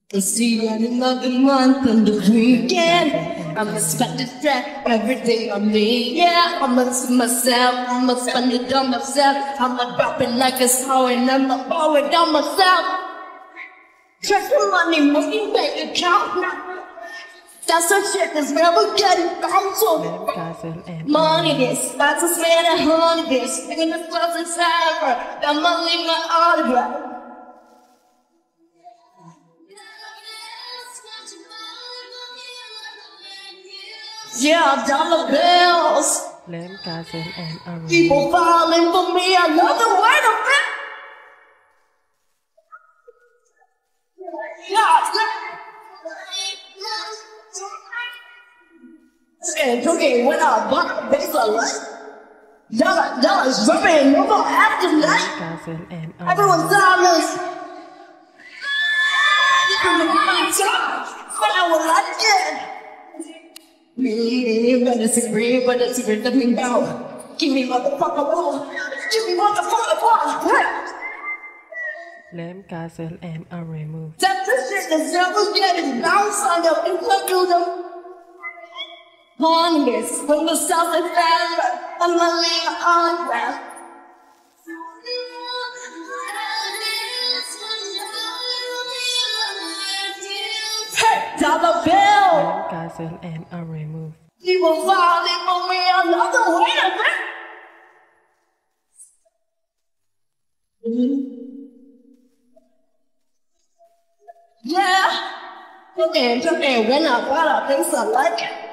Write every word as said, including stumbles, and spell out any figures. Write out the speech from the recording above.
It's the end of the month and the weekend. I'm expecting that every day on me. Yeah, I'ma see myself, I'ma spend it on myself. I'ma drop it like a star and I'ma pour it on myself. Trust the money, money bank account now. That's the shit that's never getting bounced. Money this, that's a spend a hundred this. Nigga, the stuff's inside her. That money my autograph. Yeah, dollar bills. Lem Castle and Arrow. People falling for me another way to fit. Yeah, and cooking when I bought a base of light. Dollar, dollars dripping, no more after night. Castle and Arrow. Everyone's diamonds. I'm the money time. I will like it. Me, but it's a green, but it's a let me go. Give me motherfucker wall. Give me motherfucker wall. Lem Castle and Arrow move. That the shit that's never getting bounced on the include them. Honest, when the south is bad, I'm a little on that. Hey, dollar bill. Lem Castle and Arrow move. People falling for me another way to fit. Yeah. Okay, okay, when I got a things I like it.